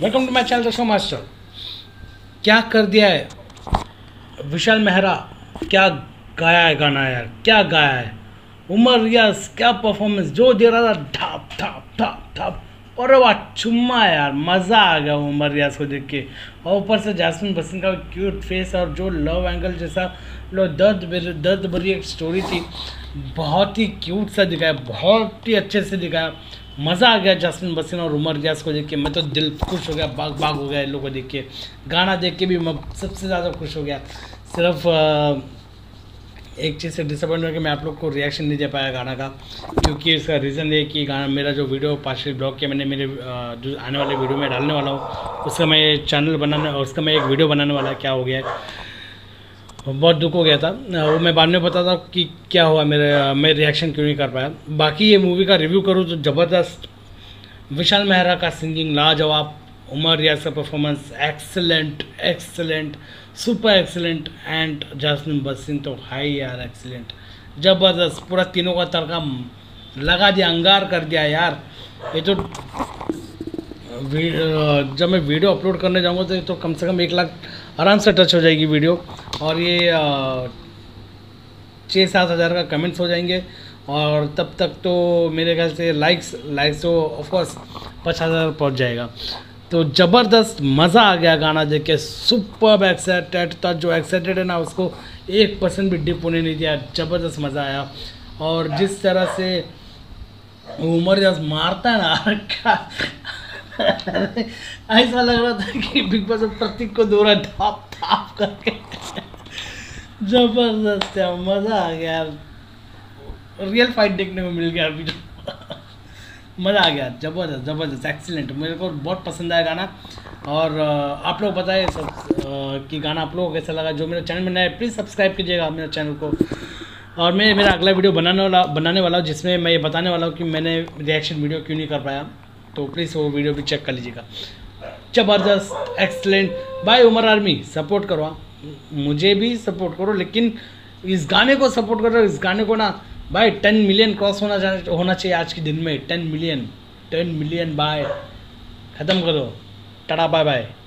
Welcome to my channel show master. क्या कर दिया है विशाल मेहरा, क्या गाया है गाना यार, क्या गाया है। उमर रियाज क्या परफॉर्मेंस जो दे रहा था, ठाप ठाप ठाप ठाप। और वाह चुम्मा यार, मज़ा आ गया उमर रियाज को देख के। और ऊपर से जैस्मिन बसिन का क्यूट फेस और जो लव एंगल जैसा दर्द भरी एक स्टोरी थी, बहुत ही क्यूट सा दिखाया, बहुत ही अच्छे से दिखाया। मज़ा आ गया जैस्मिन बसिन और उमर रियाज को देख के। मैं तो दिल खुश हो गया, बाग बाग हो गया इन लोगों को देख के। गाना देख के भी मैं सबसे ज़्यादा खुश हो गया। सिर्फ एक चीज़ से डिसअपॉइंट हो कि मैं आप लोग को रिएक्शन नहीं दे पाया गाना का, क्योंकि इसका रीज़न ये कि गाना मेरा जो वीडियो पार्शियल ब्लॉग के मैंने मेरे जो आने वाले वीडियो में डालने वाला हूँ, उसका मैं चैनल बनाने और उसका मैं एक वीडियो बनाने वाला, क्या हो गया है, बहुत दुख हो गया था। वो मैं बाद में बताता कि क्या हुआ, मैं रिएक्शन क्यों नहीं कर पाया। बाकी ये मूवी का रिव्यू करूँ तो ज़बरदस्त। विशाल मेहरा का सिंगिंग लाजवाब, उमर रियाज का performance excellent excellent super excellent, and Jasmin Bhasin तो हाई यार एक्सेलेंट, ज़बरदस्त। पूरा तीनों का तड़का लगा दिया, अंगार कर दिया यार। ये तो जब मैं वीडियो अपलोड करने जाऊँगा तो कम से कम 1 लाख आराम से टच हो जाएगी वीडियो, और ये 6-7 हज़ार का कमेंट्स हो जाएंगे, और तब तक तो मेरे ख्याल से लाइक्स तो ऑफकोर्स 50,000 पहुँच जाएगा। तो ज़बरदस्त मज़ा आ गया गाना देख के। सुपर एक्साइटेड था, जो एक्साइटेड है ना उसको 1% भी डिप होने नहीं दिया। ज़बरदस्त मज़ा आया। और जिस तरह से उमर रियाज मारता है ना क्या ऐसा लग रहा था कि बिग बॉस प्रतीक को दो रहा ठाप ठाप करके। ज़बरदस्त है, मज़ा आ गया यार, रियल फाइट देखने को मिल गया अभी। मज़ा आ गया, ज़बरदस्त ज़बरदस्त एक्सीलेंट। मेरे को बहुत पसंद आया गाना। और आप लोग बताएं सब कि गाना आप लोगों को कैसा लगा। जो मेरे चैनल में नया है प्लीज़ सब्सक्राइब कीजिएगा मेरे चैनल को। और मैं मेरा अगला वीडियो बनाने वाला हूँ, जिसमें मैं ये बताने वाला हूँ कि मैंने रिएक्शन वीडियो क्यों नहीं कर पाया, तो प्लीज़ वो वीडियो भी चेक कर लीजिएगा। ज़बरदस्त excellent. Bye Umar army, support करो, मुझे भी सपोर्ट करो, लेकिन इस गाने को सपोर्ट करो। इस गाने को ना भाई 10 मिलियन क्रॉस होना चाहिए आज के दिन में। 10 मिलियन बाय, ख़त्म करो। Tata bye bye.